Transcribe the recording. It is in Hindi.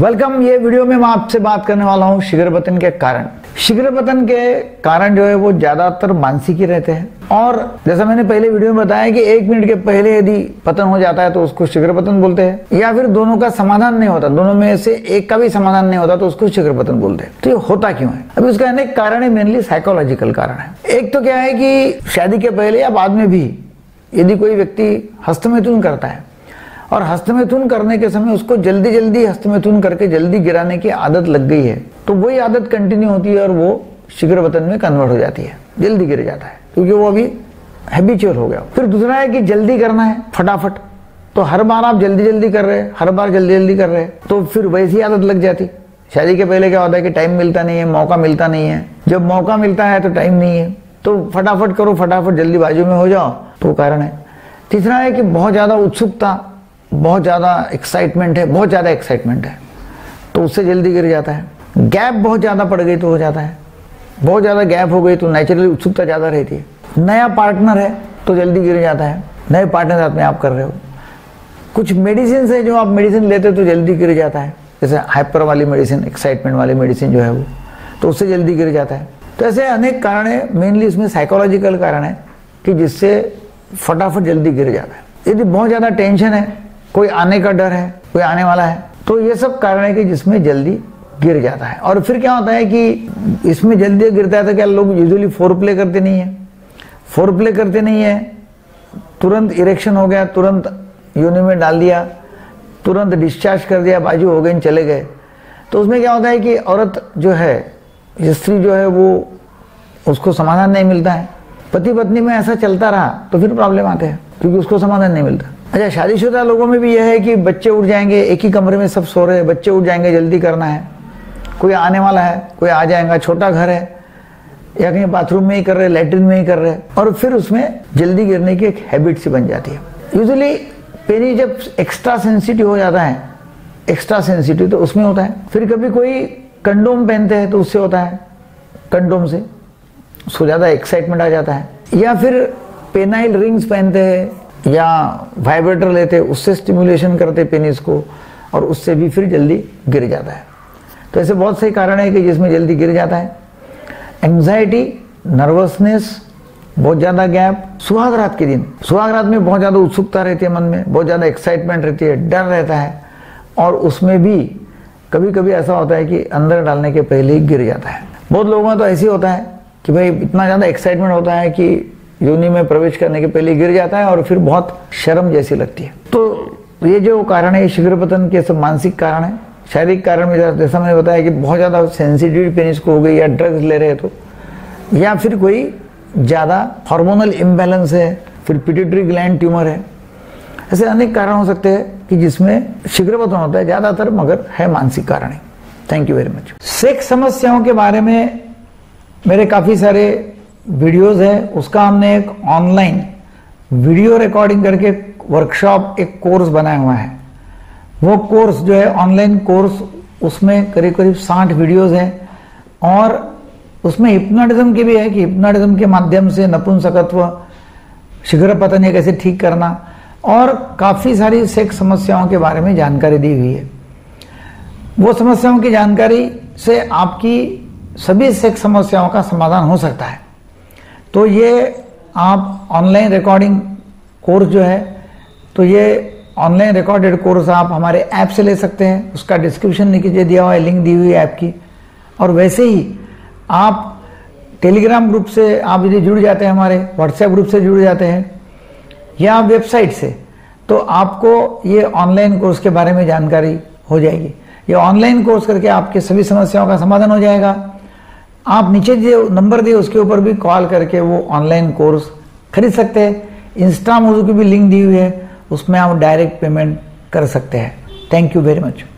वेलकम। ये वीडियो में मैं आपसे बात करने वाला हूँ शीघ्र पतन के कारण। शीघ्र पतन के कारण जो है वो ज्यादातर मानसिक ही रहते हैं, और जैसा मैंने पहले वीडियो में बताया कि 1 मिनट के पहले यदि पतन हो जाता है तो उसको शीघ्र पतन बोलते हैं, या फिर दोनों का समाधान नहीं होता, दोनों में से एक का भी समाधान नहीं होता तो उसको शीघ्र पतन बोलते हैं। तो ये होता क्यों है? अभी उसका अनेक कारण है, मेनली साइकोलॉजिकल कारण है। एक तो क्या है कि शादी के पहले या बाद में भी यदि कोई व्यक्ति हस्तमैथुन करता है और हस्तमैथुन करने के समय उसको जल्दी जल्दी हस्तमैथुन करके जल्दी गिराने की आदत लग गई है, तो वही आदत कंटिन्यू होती है और वो शीघ्र पतन में कन्वर्ट हो जाती है, जल्दी गिर जाता है क्योंकि वो अभी हैबिचुअल हो गया। फिर दूसरा है कि जल्दी करना है फटाफट, तो हर बार आप जल्दी जल्दी कर रहे हैं, हर बार जल्दी जल्दी कर रहे हैं, तो फिर वैसी आदत लग जाती। शादी के पहले क्या होता है कि टाइम मिलता नहीं है, मौका मिलता नहीं है, जब मौका मिलता है तो टाइम नहीं है, तो फटाफट करो, फटाफट जल्दी बाजू में हो जाओ, तो कारण है। तीसरा है कि बहुत ज्यादा उत्सुकता, बहुत ज्यादा एक्साइटमेंट है, बहुत ज्यादा एक्साइटमेंट है, तो उससे जल्दी गिर जाता है। गैप बहुत ज्यादा पड़ गई तो हो जाता है, बहुत ज्यादा गैप हो गई तो नेचुरली उत्सुकता ज्यादा रहती है। नया पार्टनर है तो जल्दी गिर जाता है, नए पार्टनर साथ में आप कर रहे हो। कुछ मेडिसिन है जो आप मेडिसिन लेते हो तो जल्दी गिर जाता है, जैसे हाइपर वाली मेडिसिन, एक्साइटमेंट वाली मेडिसिन जो है वो, तो उससे जल्दी गिर जाता है। तो ऐसे अनेक कारण है, मेनली इसमें साइकोलॉजिकल कारण है कि जिससे फटाफट जल्दी गिर जाता है। यदि बहुत ज्यादा टेंशन है, कोई आने का डर है, कोई आने वाला है, तो ये सब कारण है कि जिसमें जल्दी गिर जाता है। और फिर क्या होता है कि इसमें जल्दी गिरता है तो क्या लोग यूजुअली फोर प्ले करते नहीं है, फोर प्ले करते नहीं है, तुरंत इरेक्शन हो गया, तुरंत योनि में डाल दिया, तुरंत डिस्चार्ज कर दिया, बाजू हो गई, चले गए। तो उसमें क्या होता है कि औरत जो है, स्त्री जो है, वो उसको समाधान नहीं मिलता है। पति पत्नी में ऐसा चलता रहा तो फिर प्रॉब्लम आते हैं क्योंकि उसको समाधान नहीं मिलता। अच्छा, शादीशुदा लोगों में भी यह है कि बच्चे उठ जाएंगे, एक ही कमरे में सब सो रहे हैं, बच्चे उठ जाएंगे, जल्दी करना है, कोई आने वाला है, कोई आ जाएगा, छोटा घर है, या कहीं बाथरूम में ही कर रहे, लेटरिन में ही कर रहे, और फिर उसमें जल्दी गिरने की एक हैबिट सी बन जाती है। यूजुअली पेनी जब एक्स्ट्रा सेंसिटिव हो जाता है, एक्स्ट्रा सेंसिटिव, तो उसमें होता है। फिर कभी कोई कंडोम पहनते हैं तो उससे होता है, कंडोम से उसको ज्यादा एक्साइटमेंट आ जाता है। या फिर पेनाइल रिंग्स पहनते हैं या वाइब्रेटर लेते हैं, उससे स्टिमुलेशन करते पेनिस को, और उससे भी फिर जल्दी गिर जाता है। तो ऐसे बहुत से कारण है कि जिसमें जल्दी गिर जाता है। एंग्जाइटी, नर्वसनेस, बहुत ज्यादा गैप, सुहाग रात के दिन, सुहाग रात में बहुत ज्यादा उत्सुकता रहती है मन में, बहुत ज्यादा एक्साइटमेंट रहती है, डर रहता है, और उसमें भी कभी कभी ऐसा होता है कि अंदर डालने के पहले ही गिर जाता है। बहुत लोगों में तो ऐसे होता है कि भाई इतना ज्यादा एक्साइटमेंट होता है कि योनि में प्रवेश करने के पहले गिर जाता है और फिर बहुत शर्म जैसी लगती है। तो ये जो कारण है, शीघ्र पतन के सब मानसिक कारण है। शारीरिक कारण में जैसा मैंने बताया कि बहुत ज्यादा सेंसिटिविटी पेनिस को हो गई, या ड्रग्स ले रहे तो, या फिर कोई ज्यादा हार्मोनल इम्बैलेंस है, फिर पिट्यूटरी ग्लैंड ट्यूमर है। ऐसे अनेक कारण हो सकते हैं कि जिसमें शीघ्र पतन होता है, ज्यादातर मगर है मानसिक कारण है। Thank you very much. Sex समस्याओं के बारे में मेरे काफी सारे वीडियोस है, उसका हमने एक ऑनलाइन वीडियो रिकॉर्डिंग करके वर्कशॉप, एक कोर्स बनाया हुआ है। वो कोर्स जो है ऑनलाइन कोर्स, उसमें करीब करीब 60 वीडियोस हैं, और उसमें हिप्नोटिज्म की भी है कि हिप्नोटिज्म के माध्यम से नपुंसकत्व, शीघ्र पतन ये कैसे ठीक करना, और काफी सारी सेक्स समस्याओं के बारे में जानकारी दी हुई है। वो समस्याओं की जानकारी से आपकी सभी सेक्स समस्याओं का समाधान हो सकता है। तो ये आप ऑनलाइन रिकॉर्डिंग कोर्स जो है, तो ये ऑनलाइन रिकॉर्डेड कोर्स आप हमारे ऐप से ले सकते हैं, उसका डिस्क्रिप्शन नीचे दिया हुआ है, लिंक दी हुई है ऐप की। और वैसे ही आप टेलीग्राम ग्रुप से आप यदि जुड़ जाते हैं, हमारे व्हाट्सएप ग्रुप से जुड़ जाते हैं, या वेबसाइट से, तो आपको ये ऑनलाइन कोर्स के बारे में जानकारी हो जाएगी। ये ऑनलाइन कोर्स करके आपके सभी समस्याओं का समाधान हो जाएगा। आप नीचे जो नंबर दिए उसके ऊपर भी कॉल करके वो ऑनलाइन कोर्स खरीद सकते हैं। इंस्टा मोजो की भी लिंक दी हुई है, उसमें आप डायरेक्ट पेमेंट कर सकते हैं। Thank you very much.